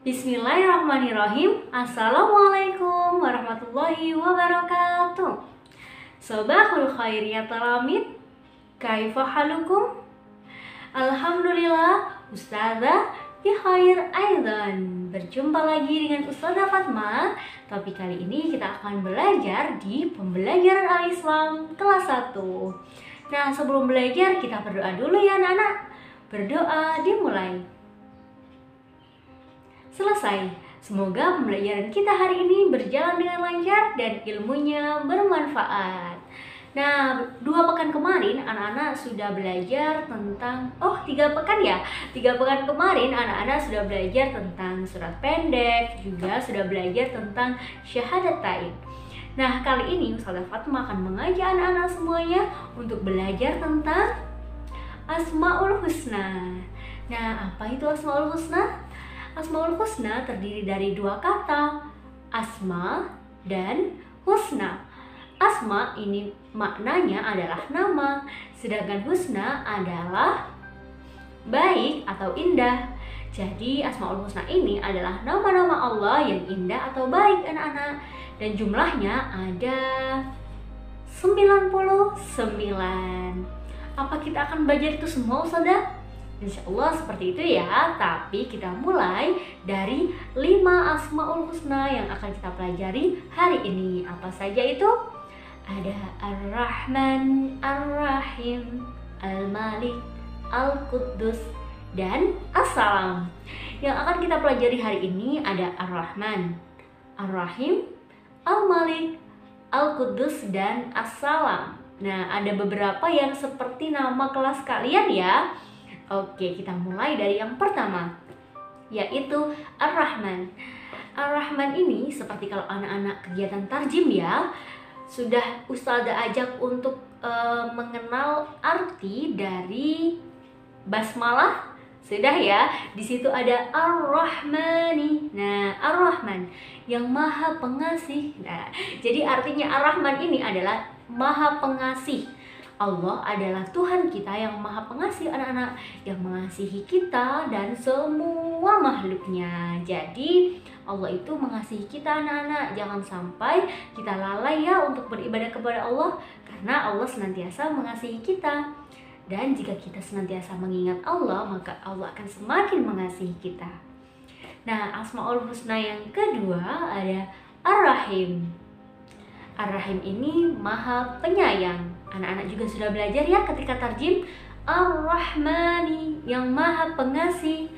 Bismillahirrahmanirrahim. Assalamualaikum warahmatullahi wabarakatuh. Sobahul khair ya talamid. Kaifa halukum? Alhamdulillah, Ustazah bi khair aidan. Berjumpa lagi dengan Ustazah Fatma. Topik kali ini kita akan belajar di pembelajaran Al-Islam kelas 1. Nah, sebelum belajar kita berdoa dulu ya anak-anak. Berdoa dimulai. Selesai. Semoga pembelajaran kita hari ini berjalan dengan lancar dan ilmunya bermanfaat. Nah, 2 pekan kemarin anak-anak sudah belajar tentang 3 pekan ya. 3 pekan kemarin anak-anak sudah belajar tentang surat pendek, juga sudah belajar tentang syahadatain. Nah, kali ini Ustazah Fatma akan mengajak anak-anak semuanya untuk belajar tentang Asmaul Husna. Nah, apa itu Asmaul Husna? Asmaul Husna terdiri dari 2 kata, asma dan husna. Asma ini maknanya adalah nama, sedangkan husna adalah baik atau indah. Jadi Asmaul Husna ini adalah nama-nama Allah yang indah atau baik anak-anak. Dan jumlahnya ada 99. Apa kita akan belajar itu semua, Ustazah? Insya Allah seperti itu ya. Tapi kita mulai dari 5 Asmaul Husna yang akan kita pelajari hari ini. Apa saja itu? Ada Ar-Rahman, Ar-Rahim, Al-Malik, Al-Quddus, dan As-Salam. Yang akan kita pelajari hari ini ada Ar-Rahman, Ar-Rahim, Al-Malik, Al-Quddus, dan As-Salam. Nah, ada beberapa yang seperti nama kelas kalian ya. Oke, kita mulai dari yang pertama, yaitu Ar-Rahman. Ar-Rahman ini seperti kalau anak-anak kegiatan tarjim ya, sudah Ustazah ajak untuk mengenal arti dari basmalah. Sudah ya, di situ ada Ar-Rahmani. Nah, Ar-Rahman yang Maha Pengasih. Nah, jadi artinya Ar-Rahman ini adalah Maha Pengasih. Allah adalah Tuhan kita yang Maha Pengasih anak-anak, yang mengasihi kita dan semua makhluknya. Jadi Allah itu mengasihi kita anak-anak. Jangan sampai kita lalai ya untuk beribadah kepada Allah, karena Allah senantiasa mengasihi kita. Dan jika kita senantiasa mengingat Allah, maka Allah akan semakin mengasihi kita. Nah, Asmaul Husna yang kedua ada Ar-Rahim. Ar-Rahim ini Maha Penyayang. Anak-anak juga sudah belajar ya ketika tarjim. Ar-Rahmani yang Maha Pengasih,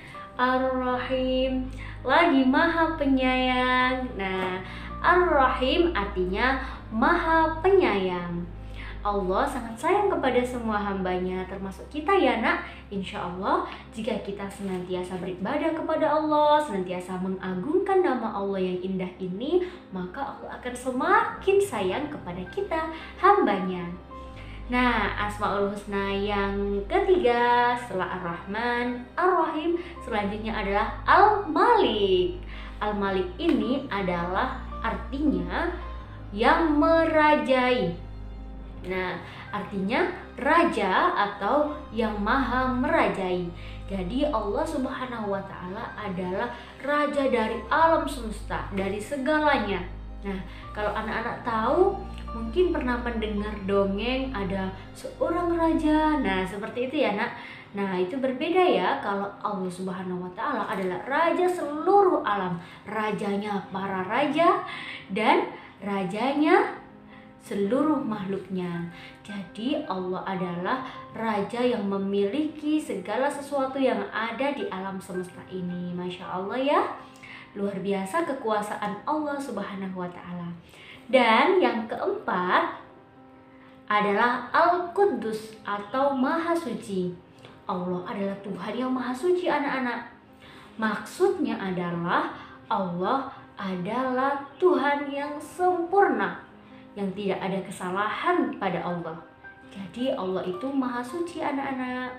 Ar-Rahim lagi Maha Penyayang. Nah, Ar-Rahim artinya Maha Penyayang. Allah sangat sayang kepada semua hambanya, termasuk kita ya nak. Insya Allah jika kita senantiasa beribadah kepada Allah, senantiasa mengagungkan nama Allah yang indah ini, maka Allah akan semakin sayang kepada kita hambanya. Nah, Asmaul Husna yang ketiga setelah Ar-Rahman, Ar-Rahim selanjutnya adalah Al-Malik. Al-Malik ini adalah artinya yang merajai. Nah, artinya raja atau yang maha merajai. Jadi Allah Subhanahu wa Ta'ala adalah raja dari alam semesta, dari segalanya. Nah, kalau anak-anak tahu, mungkin pernah mendengar dongeng ada seorang raja. Nah, seperti itu ya nak. Nah, itu berbeda ya kalau Allah Subhanahu wa Ta'ala adalah raja seluruh alam, rajanya para raja dan rajanya seluruh makhluknya. Jadi Allah adalah raja yang memiliki segala sesuatu yang ada di alam semesta ini. Masya Allah ya, luar biasa kekuasaan Allah Subhanahu wa Ta'ala. Dan yang keempat adalah Al-Quddus atau Maha Suci. Allah adalah Tuhan yang Maha Suci anak-anak. Maksudnya adalah Allah adalah Tuhan yang sempurna, yang tidak ada kesalahan pada Allah. Jadi Allah itu Maha Suci anak-anak.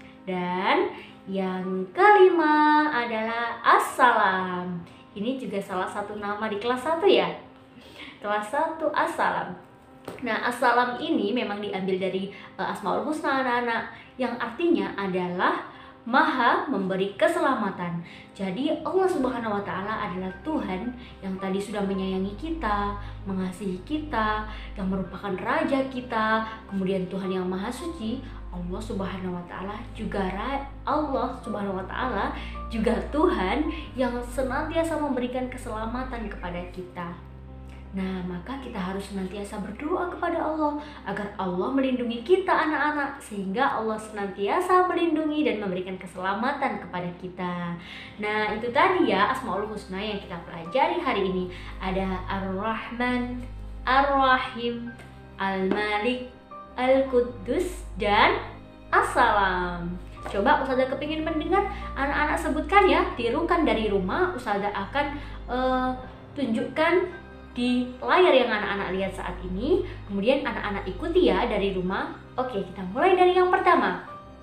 Dan yang kelima adalah As-Salam. Ini juga salah satu nama di kelas 1 ya. Kelas 1 As-Salam. Nah, As-Salam ini memang diambil dari Asmaul Husna anak-anak, yang artinya adalah Maha memberi keselamatan. Jadi Allah Subhanahu wa Ta'ala adalah Tuhan yang tadi sudah menyayangi kita, mengasihi kita, yang merupakan raja kita, kemudian Tuhan yang Maha Suci. Allah Subhanahu wa Ta'ala juga Tuhan yang senantiasa memberikan keselamatan kepada kita. Nah, maka kita harus senantiasa berdoa kepada Allah agar Allah melindungi kita anak-anak, sehingga Allah senantiasa melindungi dan memberikan keselamatan kepada kita. Nah, itu tadi ya Asmaul Husna yang kita pelajari hari ini. Ada Ar-Rahman, Ar-Rahim, Al-Malik, Al-Quddus, dan As-Salam. Coba Ustazah kepingin mendengar anak-anak sebutkan ya, tirukan dari rumah. Ustazah akan tunjukkan di layar yang anak-anak lihat saat ini. Kemudian anak-anak ikuti ya dari rumah. Oke, kita mulai dari yang pertama.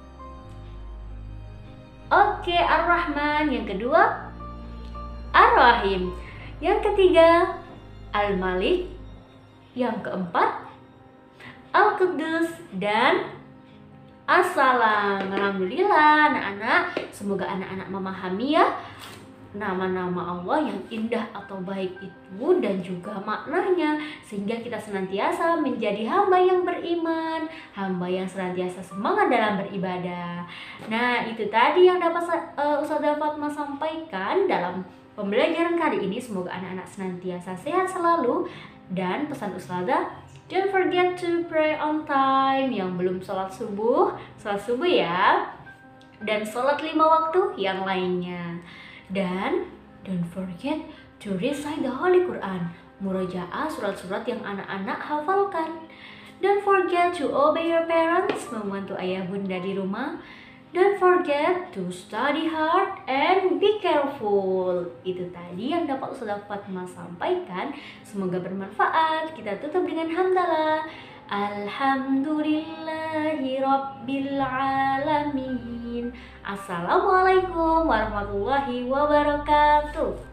Oke, Ar-Rahman. Yang kedua, Ar-Rahim. Yang ketiga, Al-Malik. Yang keempat, Al-Quddus, dan As-Salam. Alhamdulillah anak-anak, semoga anak-anak memahami ya nama-nama Allah yang indah atau baik itu dan juga maknanya, sehingga kita senantiasa menjadi hamba yang beriman, hamba yang senantiasa semangat dalam beribadah. Nah, itu tadi yang dapat Ustazah Fatma sampaikan dalam pembelajaran kali ini. Semoga anak-anak senantiasa sehat selalu, dan pesan Ustazah, don't forget to pray on time. Yang belum sholat subuh ya, dan sholat 5 waktu yang lainnya. Dan don't forget to recite the Holy Quran, murojaah surat-surat yang anak-anak hafalkan. Don't forget to obey your parents, membantu ayah bunda di rumah. Don't forget to study hard and be careful. Itu tadi yang dapat Ustazah Fatma sampaikan. Semoga bermanfaat. Kita tutup dengan hamdalah. Alhamdulillahi Rabbil Alamin. Assalamualaikum warahmatullahi wabarakatuh.